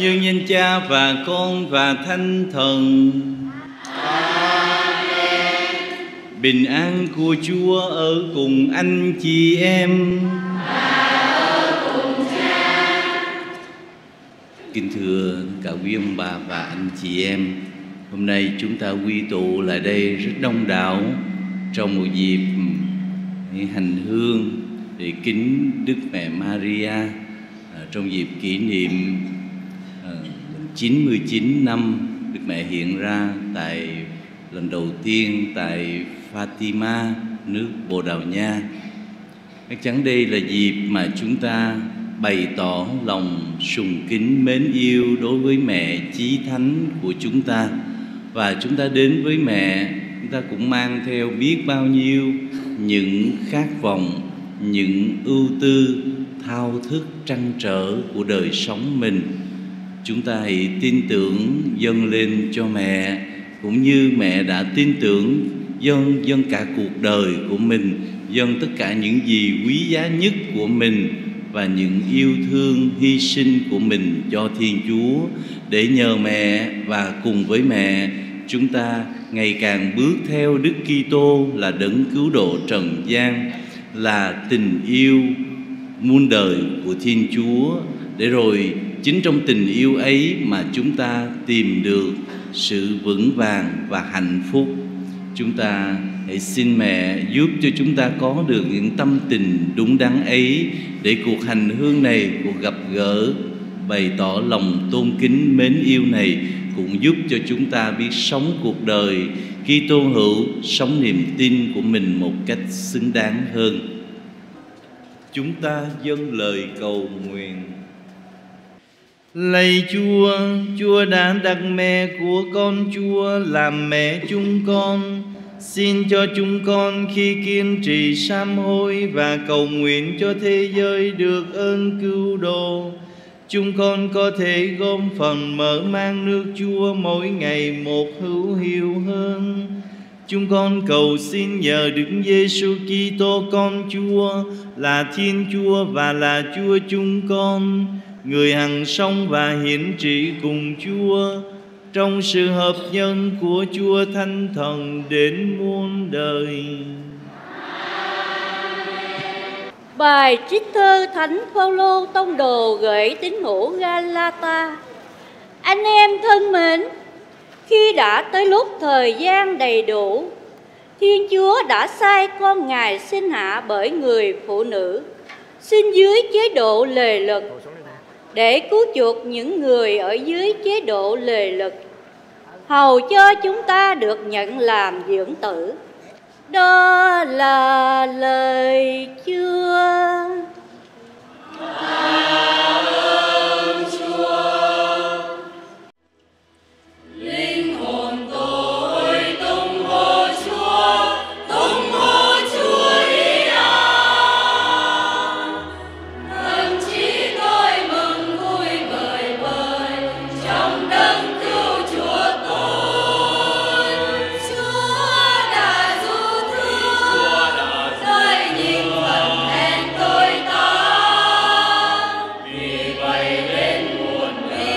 Nhân danh Cha và Con và Thánh Thần. Amen. Bình an của Chúa ở cùng anh chị em. Kính thưa cả quý ông bà và anh chị em, hôm nay chúng ta quy tụ lại đây rất đông đảo trong một dịp hành hương để kính Đức Mẹ Maria, trong dịp kỷ niệm 99 năm Đức Mẹ hiện ra tại lần đầu tiên tại Fatima, nước Bồ Đào Nha. Chắc chắn đây là dịp mà chúng ta bày tỏ lòng sùng kính mến yêu đối với mẹ chí thánh của chúng ta. Và chúng ta đến với mẹ, chúng ta cũng mang theo biết bao nhiêu những khát vọng, những ưu tư, thao thức trăn trở của đời sống mình. Chúng ta hãy tin tưởng dâng lên cho mẹ, cũng như mẹ đã tin tưởng dâng cả cuộc đời của mình, dâng tất cả những gì quý giá nhất của mình và những yêu thương hy sinh của mình cho Thiên Chúa, để nhờ mẹ và cùng với mẹ chúng ta ngày càng bước theo Đức Kitô là đấng cứu độ trần gian, là tình yêu muôn đời của Thiên Chúa, để rồi chính trong tình yêu ấy mà chúng ta tìm được sự vững vàng và hạnh phúc. Chúng ta hãy xin mẹ giúp cho chúng ta có được những tâm tình đúng đắn ấy, để cuộc hành hương này, cuộc gặp gỡ bày tỏ lòng tôn kính mến yêu này cũng giúp cho chúng ta biết sống cuộc đời Kitô hữu, sống niềm tin của mình một cách xứng đáng hơn. Chúng ta dâng lời cầu nguyện. Lạy Chúa, Chúa đã đặt mẹ của con Chúa làm mẹ chúng con. Xin cho chúng con khi kiên trì sám hối và cầu nguyện cho thế giới được ơn cứu độ, chúng con có thể góp phần mở mang nước Chúa mỗi ngày một hữu hiệu hơn. Chúng con cầu xin nhờ Đức Giêsu Kitô con Chúa, là Thiên Chúa và là Chúa chúng con, người hằng sống và hiển trị cùng Chúa, trong sự hợp nhân của Chúa Thánh Thần đến muôn đời. Bài trích thơ Thánh Phaolô tông đồ gửi tín hữu Galata. Anh em thân mến, khi đã tới lúc thời gian đầy đủ, Thiên Chúa đã sai con Ngài sinh hạ bởi người phụ nữ, sinh dưới chế độ lề luật, để cứu chuộc những người ở dưới chế độ lề luật, hầu cho chúng ta được nhận làm dưỡng tử. Đó là lời Chúa. Linh hồn tôi tung hô Chúa ý à. Thậm chí tôi mừng vui vời vời trong đấng cứu Chúa tôi. Chúa đã du thương, rơi nhìn phần hèn tôi ta. Vì vậy đến muôn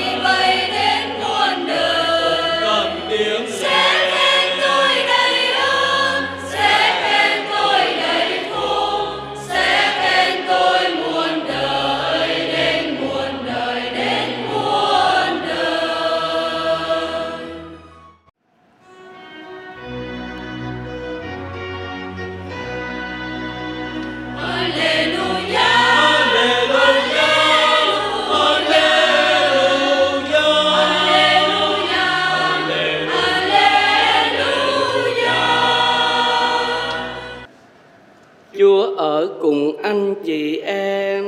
đời, cầm tiếng sẽ khen tôi đầy ơn, sẽ khen tôi đầy phúc, sẽ khen tôi muôn đời, đến muôn đời, đến muôn đời. Alleluia, Alleluia, Alleluia, Alleluia. Chúa ở cùng anh chị em.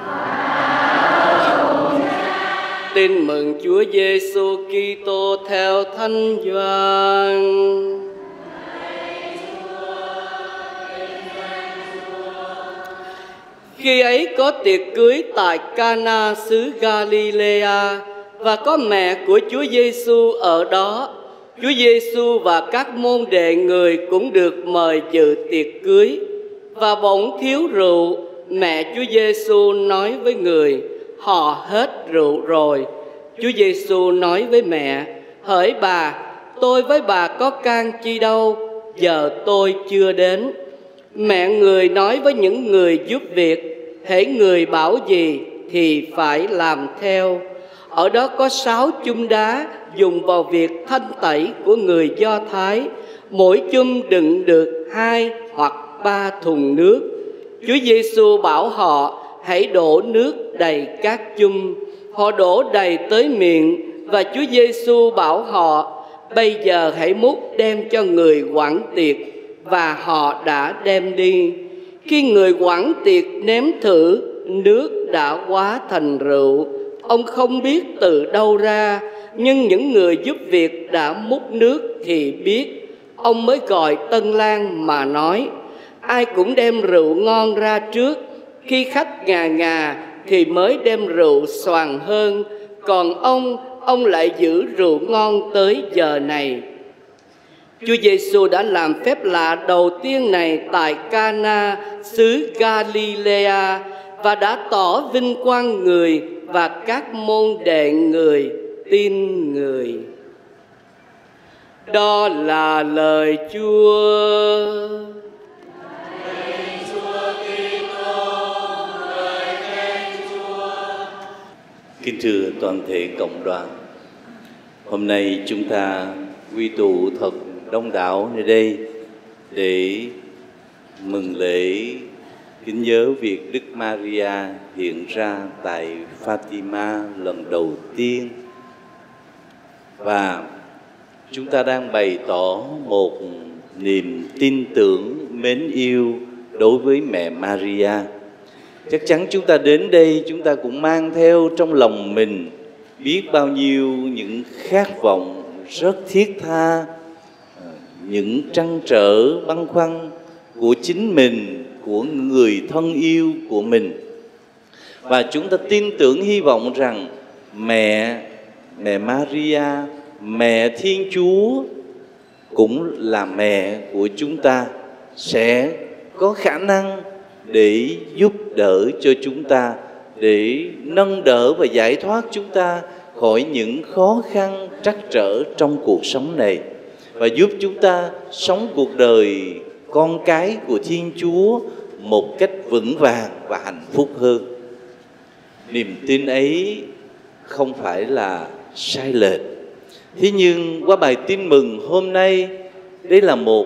Tin mừng Chúa Giêsu Kitô theo Thánh Gioan. Khi ấy có tiệc cưới tại Cana xứ Galilea, và có mẹ của Chúa Giêsu ở đó. Chúa Giêsu và các môn đệ người cũng được mời dự tiệc cưới. Và bỗng thiếu rượu, mẹ Chúa Giêsu nói với người: họ hết rượu rồi. Chúa Giêsu nói với mẹ: hỡi bà, tôi với bà có can chi đâu, giờ tôi chưa đến. Mẹ người nói với những người giúp việc: hễ người bảo gì thì phải làm theo. Ở đó có 6 chum đá dùng vào việc thanh tẩy của người Do Thái, mỗi chum đựng được 2 hoặc 3 thùng nước. Chúa Giêsu bảo họ hãy đổ nước đầy các chum. Họ đổ đầy tới miệng, và Chúa Giêsu bảo họ: bây giờ hãy múc đem cho người quản tiệc. Và họ đã đem đi. Khi người quản tiệc nếm thử, nước đã hóa thành rượu. Ông không biết từ đâu ra, nhưng những người giúp việc đã múc nước thì biết. Ông mới gọi tân lang mà nói: ai cũng đem rượu ngon ra trước, khi khách ngà ngà thì mới đem rượu xoàn hơn. Còn ông lại giữ rượu ngon tới giờ này. Chúa Giêsu đã làm phép lạ đầu tiên này tại Ca-na xứ Galilea và đã tỏ vinh quang người, và các môn đệ người tin người. Đó là lời Chúa. Kính thưa toàn thể cộng đoàn, hôm nay chúng ta quy tụ thật đông đảo nơi đây để mừng lễ kính nhớ việc Đức Maria hiện ra tại Fatima lần đầu tiên. Và chúng ta đang bày tỏ một niềm tin tưởng mến yêu đối với mẹ Maria. Chắc chắn chúng ta đến đây, chúng ta cũng mang theo trong lòng mình biết bao nhiêu những khát vọng rất thiết tha, những trăn trở băn khoăn của chính mình, của người thân yêu của mình. Và chúng ta tin tưởng hy vọng rằng mẹ Maria, mẹ Thiên Chúa cũng là mẹ của chúng ta, sẽ có khả năng để giúp đỡ cho chúng ta, để nâng đỡ và giải thoát chúng ta khỏi những khó khăn trắc trở trong cuộc sống này, và giúp chúng ta sống cuộc đời con cái của Thiên Chúa một cách vững vàng và hạnh phúc hơn. Niềm tin ấy không phải là sai lệch. Thế nhưng qua bài tin mừng hôm nay, đây là một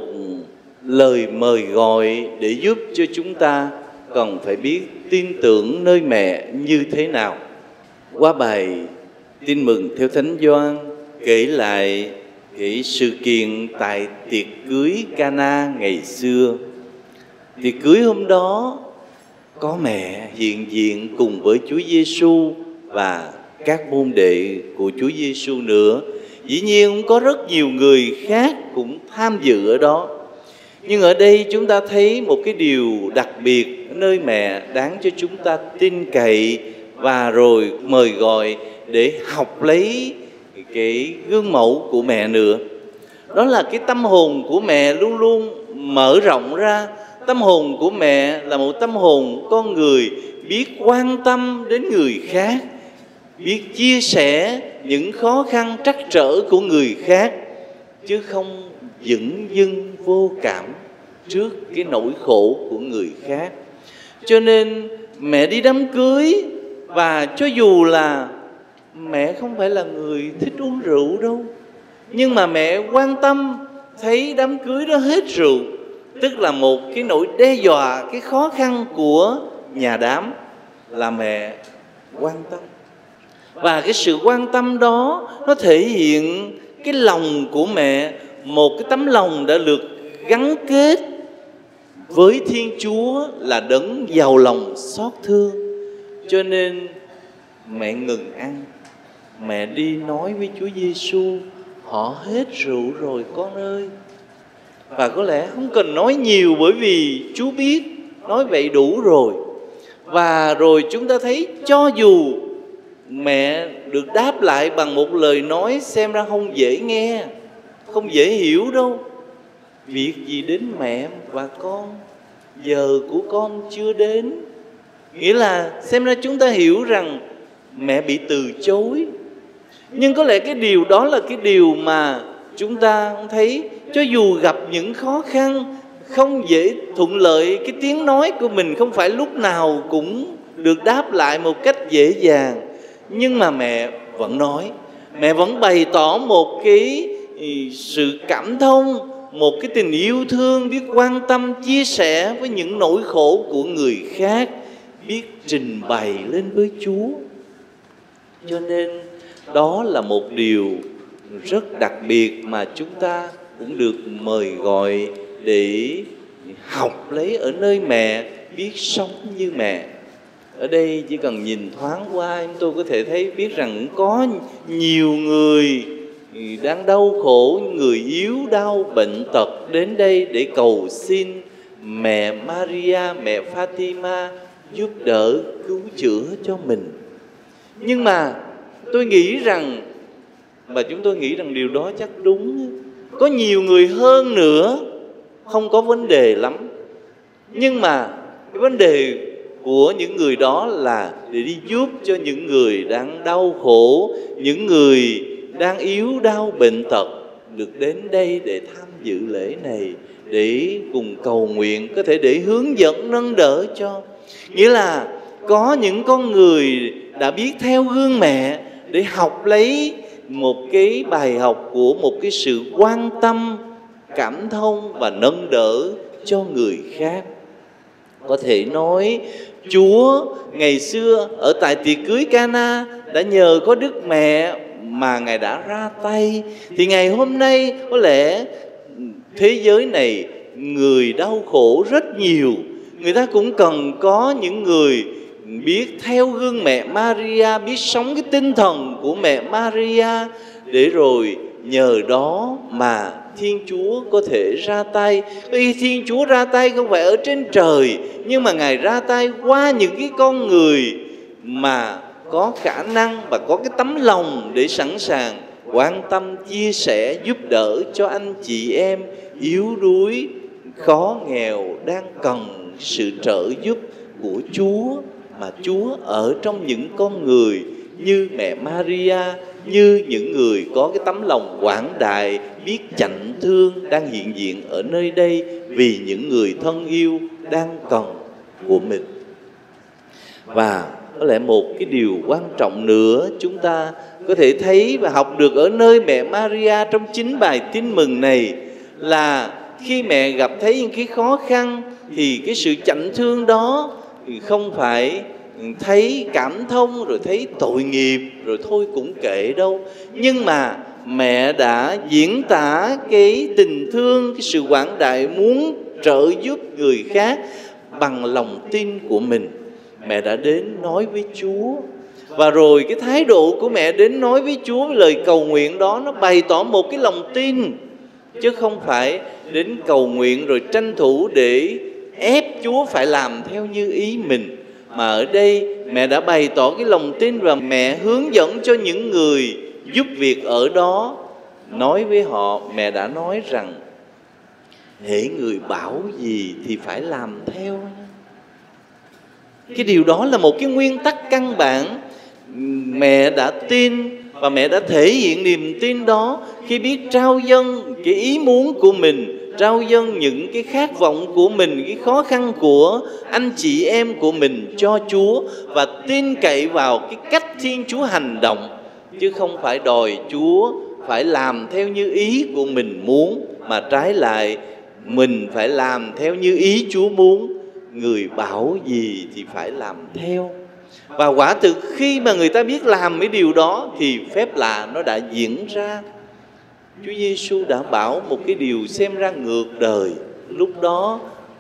lời mời gọi để giúp cho chúng ta cần phải biết tin tưởng nơi mẹ như thế nào. Qua bài tin mừng theo Thánh Gioan kể lại cái sự kiện tại tiệc cưới Ca-na ngày xưa. Tiệc cưới hôm đó có mẹ hiện diện cùng với Chúa Giêsu và các môn đệ của Chúa Giêsu nữa. Dĩ nhiên cũng có rất nhiều người khác cũng tham dự ở đó. Nhưng ở đây chúng ta thấy một cái điều đặc biệt nơi mẹ đáng cho chúng ta tin cậy và rồi mời gọi để học lấy cái gương mẫu của mẹ nữa. Đó là cái tâm hồn của mẹ luôn luôn mở rộng ra. Tâm hồn của mẹ là một tâm hồn con người biết quan tâm đến người khác, biết chia sẻ những khó khăn trắc trở của người khác, chứ không dửng dưng vô cảm trước cái nỗi khổ của người khác. Cho nên mẹ đi đám cưới, và cho dù là mẹ không phải là người thích uống rượu đâu, nhưng mà mẹ quan tâm thấy đám cưới đó hết rượu, tức là một cái nỗi đe dọa, cái khó khăn của nhà đám, là mẹ quan tâm. Và cái sự quan tâm đó nó thể hiện cái lòng của mẹ, một cái tấm lòng đã được gắn kết với Thiên Chúa là đấng giàu lòng xót thương. Cho nên mẹ ngừng ăn, mẹ đi nói với Chúa Giêsu: họ hết rượu rồi con ơi. Và có lẽ không cần nói nhiều, bởi vì Chúa biết nói vậy đủ rồi. Và rồi chúng ta thấy cho dù mẹ được đáp lại bằng một lời nói xem ra không dễ nghe, không dễ hiểu đâu: việc gì đến mẹ và con, giờ của con chưa đến. Nghĩa là xem ra chúng ta hiểu rằng mẹ bị từ chối. Nhưng có lẽ cái điều đó là cái điều mà chúng ta thấy, cho dù gặp những khó khăn, không dễ thuận lợi, cái tiếng nói của mình không phải lúc nào cũng được đáp lại một cách dễ dàng, nhưng mà mẹ vẫn nói, mẹ vẫn bày tỏ một cái sự cảm thông, một cái tình yêu thương, biết quan tâm, chia sẻ với những nỗi khổ của người khác, biết trình bày lên với Chúa. Cho nên đó là một điều rất đặc biệt mà chúng ta cũng được mời gọi để học lấy ở nơi mẹ, biết sống như mẹ. Ở đây chỉ cần nhìn thoáng qua, chúng tôi có thể thấy biết rằng có nhiều người đang đau khổ, người yếu đau bệnh tật đến đây để cầu xin mẹ Maria, mẹ Fatima giúp đỡ cứu chữa cho mình. Nhưng mà tôi nghĩ rằng, và chúng tôi nghĩ rằng điều đó chắc đúng, có nhiều người hơn nữa không có vấn đề lắm, nhưng mà cái vấn đề của những người đó là để đi giúp cho những người đang đau khổ, những người đang yếu đau bệnh tật được đến đây để tham dự lễ này, để cùng cầu nguyện, có thể để hướng dẫn nâng đỡ cho. Nghĩa là có những con người đã biết theo gương mẹ để học lấy một cái bài học của một cái sự quan tâm, cảm thông và nâng đỡ cho người khác. Có thể nói Chúa ngày xưa ở tại tiệc cưới Cana đã nhờ có Đức Mẹ mà Ngài đã ra tay. Thì ngày hôm nay có lẽ thế giới này người đau khổ rất nhiều, người ta cũng cần có những người biết theo gương mẹ Maria, biết sống cái tinh thần của mẹ Maria, để rồi nhờ đó mà Thiên Chúa có thể ra tay. Vì Thiên Chúa ra tay không phải ở trên trời, nhưng mà Ngài ra tay qua những cái con người mà có khả năng và có cái tấm lòng để sẵn sàng quan tâm, chia sẻ, giúp đỡ cho anh chị em yếu đuối, khó nghèo, đang cần sự trợ giúp của Chúa. Mà Chúa ở trong những con người như mẹ Maria, như những người có cái tấm lòng quảng đại, biết chạnh thương, đang hiện diện ở nơi đây vì những người thân yêu đang cần của mình. Và có lẽ một cái điều quan trọng nữa chúng ta có thể thấy và học được ở nơi mẹ Maria trong chính bài tin mừng này là khi mẹ gặp thấy những cái khó khăn thì cái sự chạnh thương đó thì không phải thấy cảm thông rồi thấy tội nghiệp rồi thôi cũng kệ đâu, nhưng mà mẹ đã diễn tả cái tình thương, cái sự quảng đại muốn trợ giúp người khác bằng lòng tin của mình. Mẹ đã đến nói với Chúa, và rồi cái thái độ của mẹ đến nói với Chúa với lời cầu nguyện đó nó bày tỏ một cái lòng tin, chứ không phải đến cầu nguyện rồi tranh thủ để ép Chúa phải làm theo như ý mình. Mà ở đây mẹ đã bày tỏ cái lòng tin và mẹ hướng dẫn cho những người giúp việc ở đó. Nói với họ, mẹ đã nói rằng hễ người bảo gì thì phải làm theo. Cái điều đó là một cái nguyên tắc căn bản. Mẹ đã tin và mẹ đã thể hiện niềm tin đó khi biết trao dâng cái ý muốn của mình, trao dâng những cái khát vọng của mình, cái khó khăn của anh chị em của mình cho Chúa, và tin cậy vào cái cách Thiên Chúa hành động, chứ không phải đòi Chúa phải làm theo như ý của mình muốn, mà trái lại mình phải làm theo như ý Chúa muốn. Người bảo gì thì phải làm theo. Và quả thực khi mà người ta biết làm cái điều đó thì phép lạ nó đã diễn ra. Chúa Giêsu đã bảo một cái điều xem ra ngược đời. Lúc đó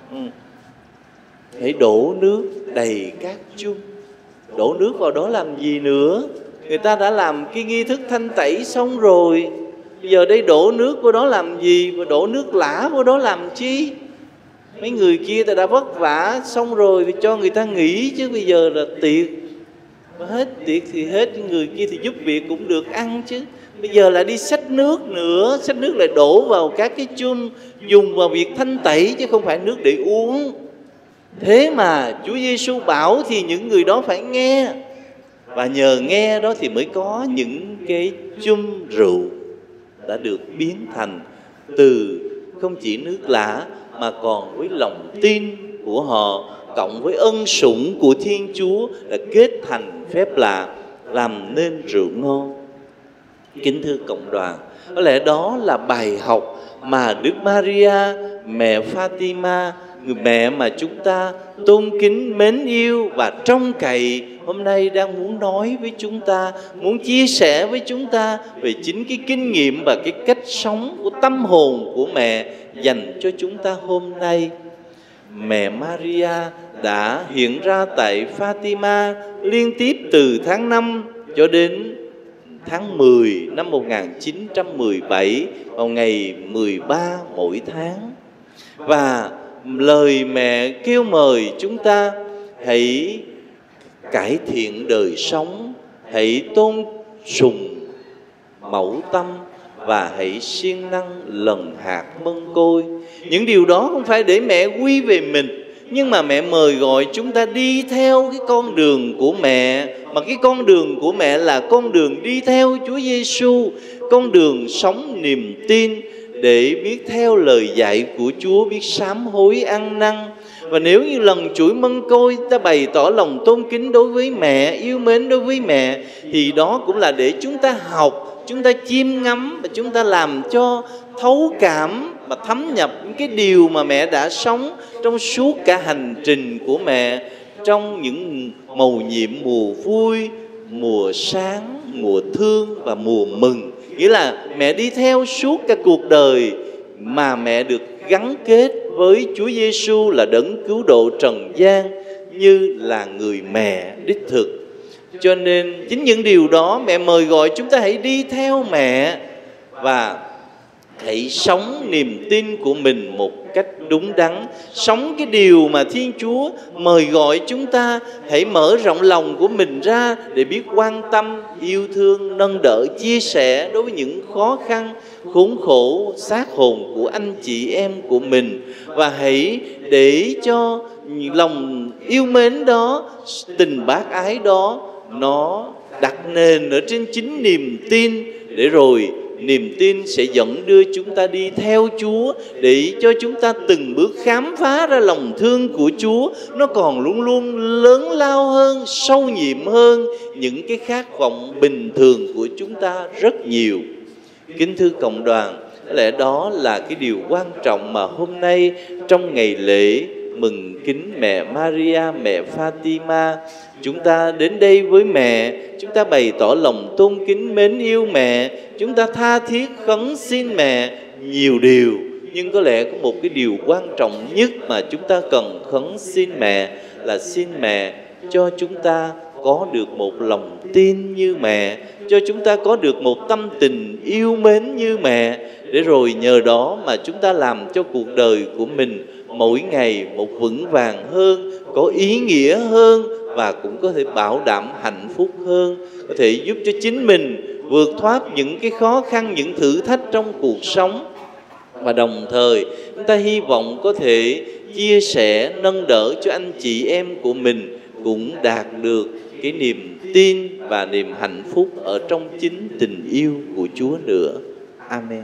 hãy đổ nước đầy các chung. Đổ nước vào đó làm gì nữa? Người ta đã làm cái nghi thức thanh tẩy xong rồi, bây giờ đây đổ nước vào đó làm gì? Và đổ nước lã vào đó làm chi? Mấy người kia ta đã vất vả xong rồi thì cho người ta nghỉ, chứ bây giờ là tiệc. Và hết tiệc thì hết, người kia thì giúp việc cũng được ăn chứ. Bây giờ lại đi xách nước nữa, xách nước lại đổ vào các cái chum, dùng vào việc thanh tẩy chứ không phải nước để uống. Thế mà Chúa Giêsu bảo thì những người đó phải nghe. Và nhờ nghe đó thì mới có những cái chum rượu đã được biến thành từ không chỉ nước lã mà còn với lòng tin của họ, cộng với ân sủng của Thiên Chúa đã kết thành phép lạ làm nên rượu ngon. Kính thưa cộng đoàn, có lẽ đó là bài học mà Đức Maria, mẹ Fatima, người mẹ mà chúng ta tôn kính, mến yêu và trông cậy, hôm nay đang muốn nói với chúng ta, muốn chia sẻ với chúng ta về chính cái kinh nghiệm và cái cách sống của tâm hồn của mẹ dành cho chúng ta hôm nay. Mẹ Maria đã hiện ra tại Fatima liên tiếp từ tháng 5 cho đến tháng 10 năm 1917 vào ngày 13 mỗi tháng. Và lời mẹ kêu mời chúng ta hãy cải thiện đời sống, hãy tôn sùng mẫu tâm và hãy siêng năng lần hạt mân côi. Những điều đó không phải để mẹ quy về mình, nhưng mà mẹ mời gọi chúng ta đi theo cái con đường của mẹ. Mà cái con đường của mẹ là con đường đi theo Chúa Giêsu, con đường sống niềm tin để biết theo lời dạy của Chúa, biết sám hối ăn năn. Và nếu như lần chuỗi mân côi ta bày tỏ lòng tôn kính đối với mẹ, yêu mến đối với mẹ, thì đó cũng là để chúng ta học, chúng ta chiêm ngắm và chúng ta làm cho thấu cảm và thấm nhập những cái điều mà mẹ đã sống trong suốt cả hành trình của mẹ, trong những mầu nhiệm mùa vui, mùa sáng, mùa thương và mùa mừng. Nghĩa là mẹ đi theo suốt cả cuộc đời mà mẹ được gắn kết với Chúa Giêsu là đấng cứu độ trần gian như là người mẹ đích thực. Cho nên chính những điều đó mẹ mời gọi chúng ta hãy đi theo mẹ và hãy sống niềm tin của mình một cách đúng đắn, sống cái điều mà Thiên Chúa mời gọi chúng ta. Hãy mở rộng lòng của mình ra để biết quan tâm, yêu thương, nâng đỡ, chia sẻ đối với những khó khăn, khốn khổ, xác hồn của anh chị em của mình. Và hãy để cho lòng yêu mến đó, tình bác ái đó, nó đặt nền ở trên chính niềm tin, để rồi niềm tin sẽ dẫn đưa chúng ta đi theo Chúa, để cho chúng ta từng bước khám phá ra lòng thương của Chúa nó còn luôn luôn lớn lao hơn, sâu nhiệm hơn những cái khát vọng bình thường của chúng ta rất nhiều. Kính thưa cộng đoàn, có lẽ đó là cái điều quan trọng mà hôm nay trong ngày lễ mừng kính mẹ Maria, mẹ Fatima, chúng ta đến đây với mẹ, chúng ta bày tỏ lòng tôn kính mến yêu mẹ, chúng ta tha thiết khấn xin mẹ nhiều điều. Nhưng có lẽ có một cái điều quan trọng nhất mà chúng ta cần khấn xin mẹ là xin mẹ cho chúng ta có được một lòng tin như mẹ, cho chúng ta có được một tâm tình yêu mến như mẹ, để rồi nhờ đó mà chúng ta làm cho cuộc đời của mình mỗi ngày một vững vàng hơn, có ý nghĩa hơn và cũng có thể bảo đảm hạnh phúc hơn, có thể giúp cho chính mình vượt thoát những cái khó khăn, những thử thách trong cuộc sống. Và đồng thời chúng ta hy vọng có thể chia sẻ, nâng đỡ cho anh chị em của mình cũng đạt được cái niềm tin và niềm hạnh phúc ở trong chính tình yêu của Chúa nữa. Amen.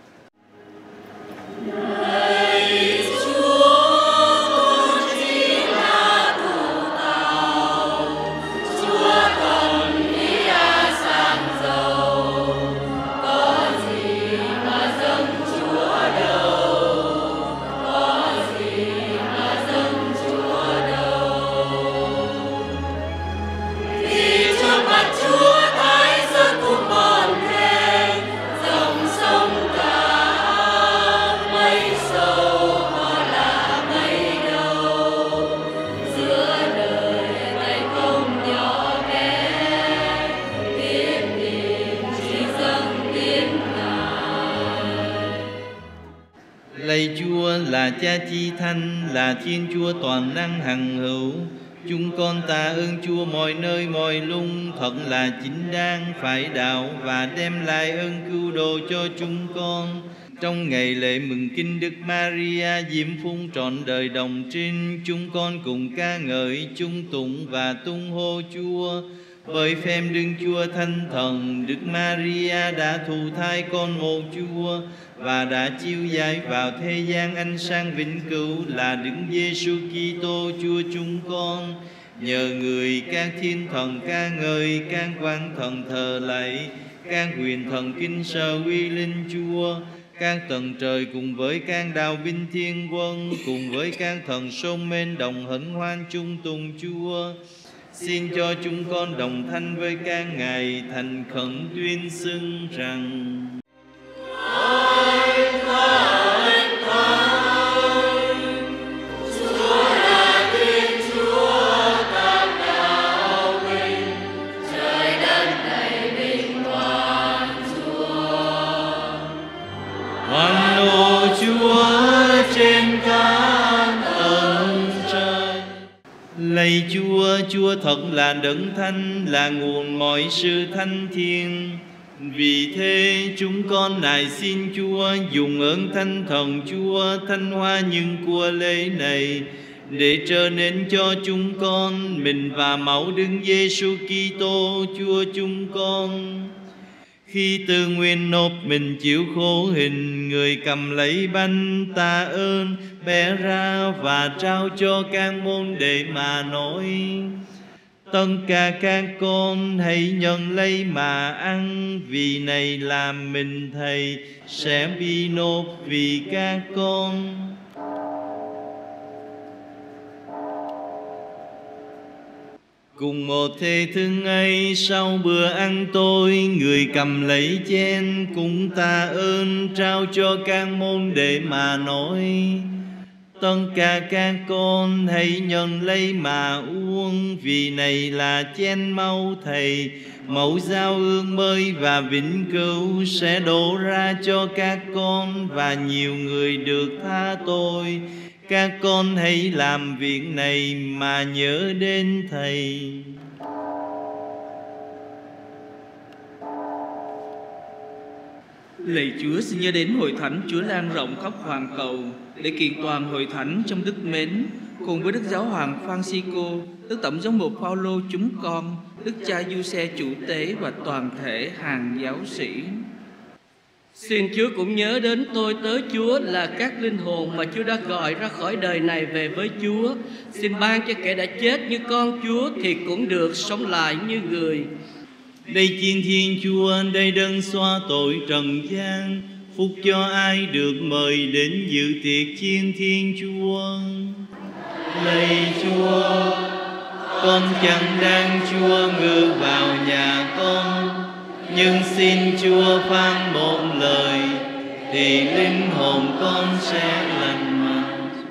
Lạy Chúa là Cha Chi Thánh, là Thiên Chúa toàn năng hằng hữu, chúng con tạ ơn Chúa mọi nơi mọi lúc, thật là chính đáng phải đạo và đem lại ơn cứu độ cho chúng con. Trong ngày lễ mừng kinh Đức Maria diễm phúc trọn đời đồng trinh, chúng con cùng ca ngợi, chung tụng và tung hô Chúa. Bởi phép Đức Chúa Thánh Thần, Đức Maria đã thụ thai con một Chúa và đã chiêu giải vào thế gian ánh sáng vĩnh cửu là Đức Giêsu Kitô Chúa chúng con. Nhờ người các thiên thần ca ngợi, các quan thần thờ lạy, các huyền thần kính sợ uy linh Chúa, các tầng trời cùng với các đạo binh thiên quân, cùng với các thần sông mênh đồng hân hoan chung tùng Chúa. Xin cho chúng con đồng thanh với các ngài thành khẩn tuyên xưng rằng: Lạy Chúa, Chúa thật là đấng thánh, là nguồn mọi sự thánh thiêng. Vì thế chúng con nài xin Chúa dùng ơn Thánh Thần Chúa thanh hoa những của lễ này, để trở nên cho chúng con mình và máu Đức Giêsu Kitô Chúa chúng con. Khi tự nguyện nộp mình chịu khổ hình, người cầm lấy bánh tạ ơn, bẻ ra và trao cho các môn đệ mà nói: tất cả các con hãy nhận lấy mà ăn, vì này là mình Thầy sẽ bị nộp vì các con. Cùng một thế thức ấy, sau bữa ăn tối, người cầm lấy chén cũng tạ ơn, trao cho các môn đệ mà nói: tất cả các con hãy nhận lấy mà uống, vì này là chén máu Thầy, mẫu giao ước mới và vĩnh cửu sẽ đổ ra cho các con và nhiều người được tha tội. Các con hãy làm việc này mà nhớ đến Thầy. Lạy Chúa, xin nhớ đến hội thánh Chúa lan rộng khắp hoàn cầu, để kiện toàn hội thánh trong đức mến, cùng với Đức Giáo hoàng Francisco, Đức Tổng giám mục Phaolô chúng con, Đức cha Giuse chủ tế và toàn thể hàng giáo sĩ. Xin Chúa cũng nhớ đến tôi tớ Chúa là các linh hồn mà Chúa đã gọi ra khỏi đời này về với Chúa. Xin ban cho kẻ đã chết như con Chúa thì cũng được sống lại như người. Đây chiên Thiên Chúa, đây đấng xóa tội trần gian, phúc cho ai được mời đến dự tiệc chiên Thiên Chúa. Lạy Chúa, con chẳng đang Chúa ngự vào nhà con, nhưng xin Chúa phán một lời thì linh hồn con sẽ lành mạnh.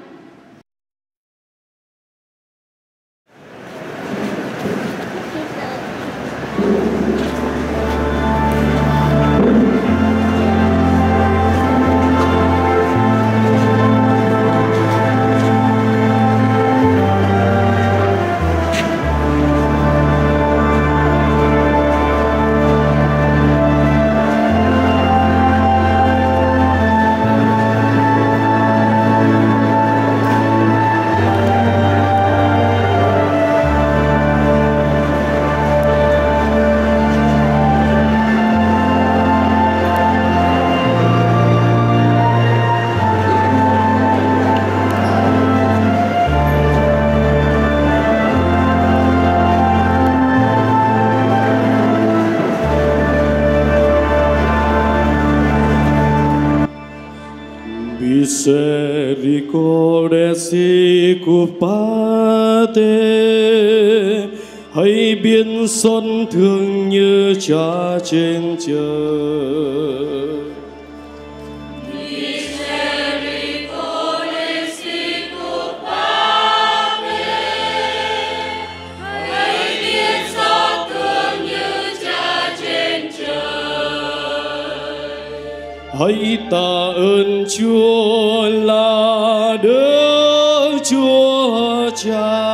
Hãy biến xuân thương như Cha trên trời. Hãy tạ ơn Chúa là Đức Chúa Cha.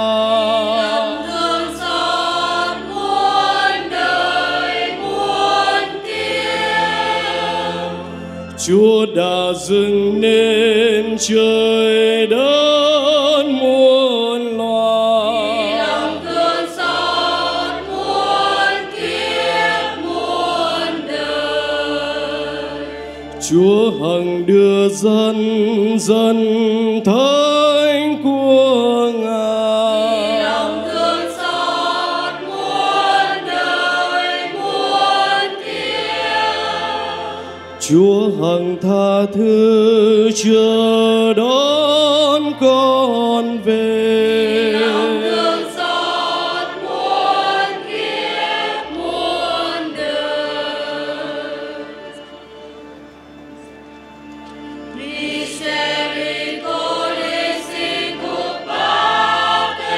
Chúa đã dựng nên trời đất muôn loài. Lòng thương xót muôn Chúa hằng đưa dân dân thánh của Ngài. Lòng thương xót muôn đời muôn kiếp. Chúa hằng tha thứ chờ đón con về. Lòng thương xót muôn kiếp muôn đời. Misericordes incubate.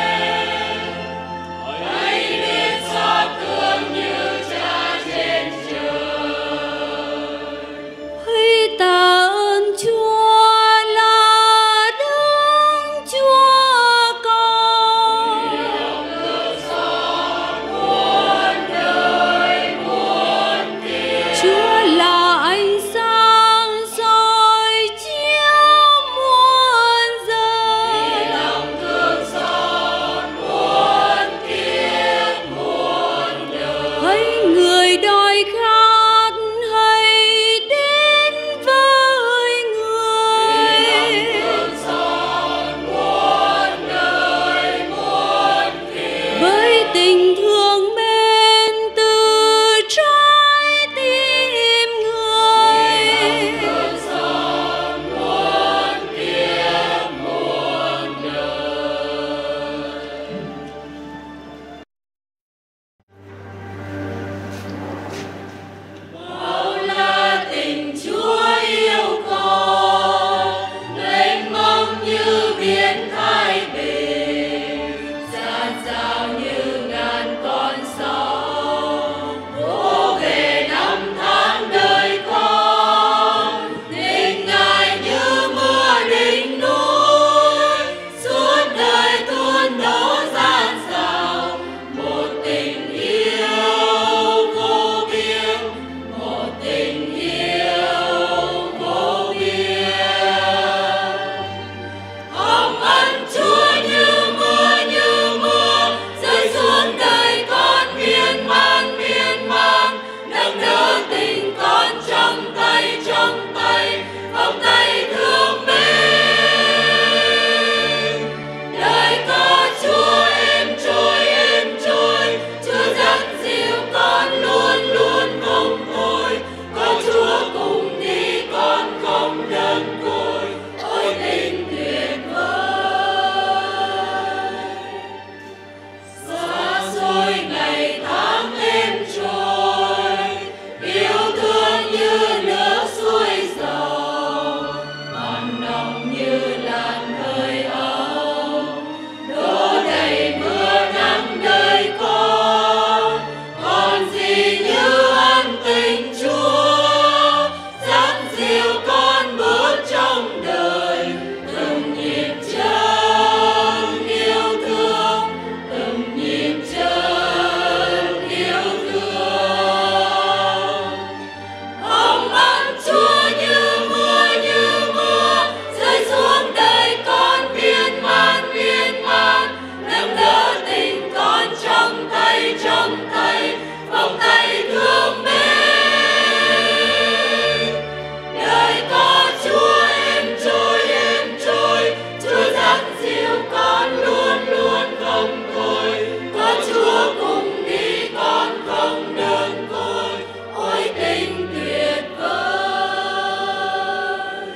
Hãy biết xót thương như Cha trên trời. Hãy tạ ơn Chúa là Đấng Chúa Con. Lòng thương xót muôn đời muôn kiếp. Chúa là ánh sáng soi chiếu muôn dân. Lòng thương xót muôn kiếp muôn đời. Hãy người đói khát hãy đến với người. Thương xót muôn đời muôn kiếp. Với tình thương mến từ trái tim người. Thương xót muôn kiếp muôn đời. Bao la tình Chúa yêu con, mênh mông như biển Thái Bình, dạt dào như ngàn con sóng, đổ về năm tháng đời con. Tình Ngài như mưa đỉnh núi, suốt đời tuôn đổ dạt dào. Một tình yêu vô biên, một tình yêu vô biên. Hồng ân Chúa như mưa rơi xuống đời con miên man nâng đỡ tình con trong tay vòng tay thương mến. Đời có Chúa êm trôi, Chúa dắt dìu con luôn không thôi. Có Chúa cùng đi con không đơn côi, ôi tình tuyệt vời. Xa xôi ngày tháng êm trôi, yêu thương như nước xuôi dòng, mặn nồng như làn hơi ấm, đổ đầy mưa nắng đời con. Còn gì như ân tình Chúa, dắt dìu con bước trong đời. Từng nhịp chân yêu thương, từng nhịp chân yêu thương. Hồng ân Chúa như mưa rơi xuống đời con miên man nâng đỡ tình con trong tay vòng tay thương mến. Đời có Chúa êm trôi, Chúa dắt dìu con luôn không thôi. Có Chúa cùng đi con không đơn côi, ôi tình tuyệt vời.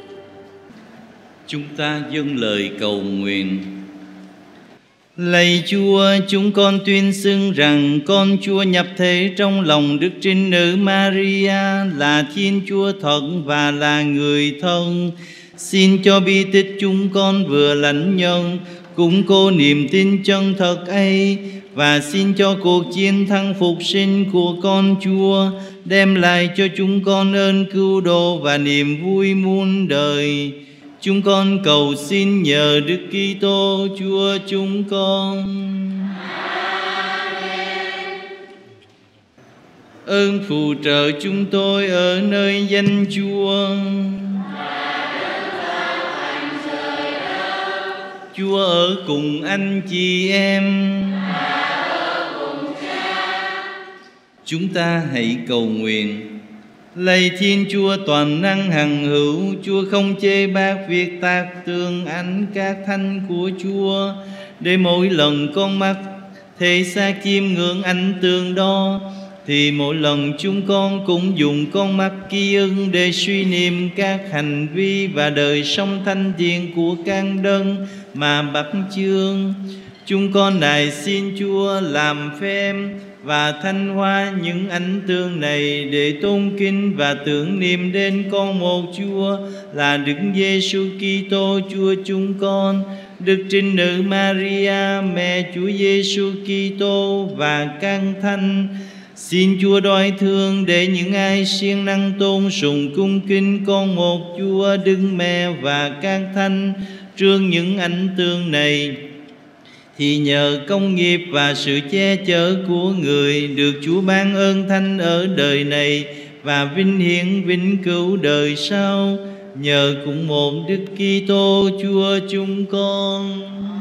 Chúng ta dâng lời cầu nguyện. Lạy Chúa, chúng con tuyên xưng rằng con Chúa nhập thể trong lòng Đức Trinh Nữ Maria là Thiên Chúa thật và là người thân. Xin cho bi tích chúng con vừa lãnh nhận, củng cố niềm tin chân thật ấy, và xin cho cuộc chiến thắng phục sinh của con Chúa đem lại cho chúng con ơn cứu độ và niềm vui muôn đời. Chúng con cầu xin nhờ Đức Kitô Chúa chúng con. Ơn phù trợ chúng tôi ở nơi danh Chúa. Chúa ở cùng anh chị em. Chúng ta hãy cầu nguyện. Lạy Thiên Chúa toàn năng hằng hữu, Chúa không chê bác việc tác tương ảnh các thánh của Chúa, để mỗi lần con mắt thể xác chiêm ngưỡng ảnh tương đó, thì mỗi lần chúng con cũng dùng con mắt ký ức để suy niệm các hành vi và đời sống thanh thiện của các đấng mà bắt chước. Chúng con nài xin Chúa làm phép và thanh hóa những ảnh tượng này để tôn kính và tưởng niệm đến con một Chúa là Đức Giêsu Kitô Chúa chúng con, Đức Trinh Nữ Maria mẹ Chúa Giêsu Kitô và các thánh. Xin Chúa đoái thương để những ai siêng năng tôn sùng cung kính con một Chúa Đức Mẹ và các thánh trước những ảnh tượng này, thì nhờ công nghiệp và sự che chở của người được Chúa ban ơn thánh ở đời này và vinh hiển vĩnh cửu đời sau, nhờ cùng một Đức Kitô Chúa chúng con.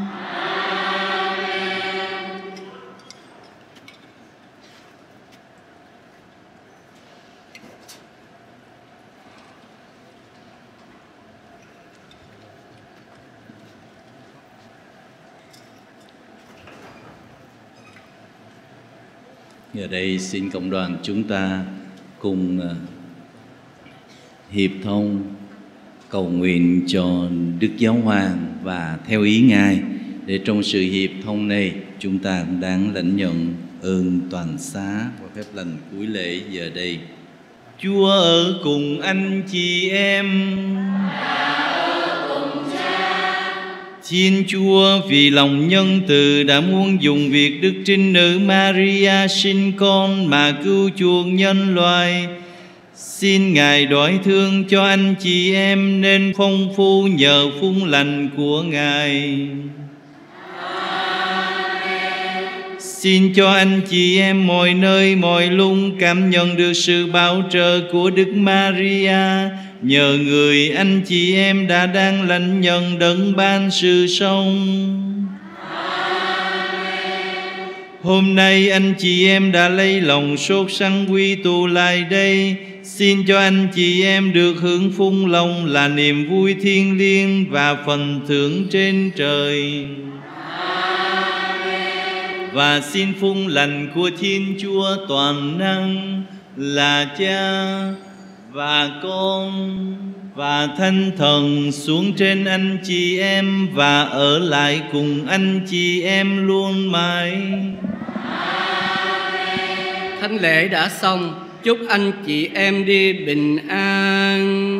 Giờ đây xin cộng đoàn chúng ta cùng hiệp thông cầu nguyện cho Đức Giáo Hoàng và theo ý Ngài, để trong sự hiệp thông này chúng ta đáng lãnh nhận ơn toàn xá và phép lành cuối lễ giờ đây. Chúa ở cùng anh chị em. Xin Chúa vì lòng nhân từ đã muốn dùng việc Đức Trinh Nữ Maria sinh con mà cứu chuộc nhân loại. Xin Ngài đoái thương cho anh chị em nên phong phú nhờ phúc lành của Ngài. Xin cho anh chị em mọi nơi mọi lúc cảm nhận được sự bảo trợ của Đức Maria, nhờ người anh chị em đã đang lãnh nhận đấng ban sự sống. Hôm nay anh chị em đã lấy lòng sốt sắng quy tụ lại đây. Xin cho anh chị em được hưởng phúc lòng là niềm vui thiêng liêng và phần thưởng trên trời. Và xin phúc lành của Thiên Chúa toàn năng là Cha và Con và Thánh Thần xuống trên anh chị em và ở lại cùng anh chị em luôn mãi. Thánh lễ đã xong, chúc anh chị em đi bình an.